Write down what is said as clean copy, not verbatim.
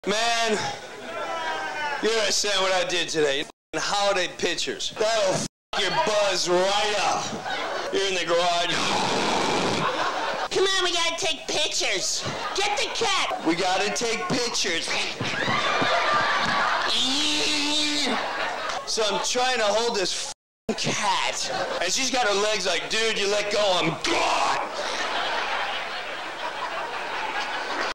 Man, you don't understand what I did today. Holiday pictures. That'll f your buzz right up. You're in the garage. Come on, we gotta take pictures. Get the cat. We gotta take pictures. So I'm trying to hold this cat, and she's got her legs like, dude, you let go, I'm gone.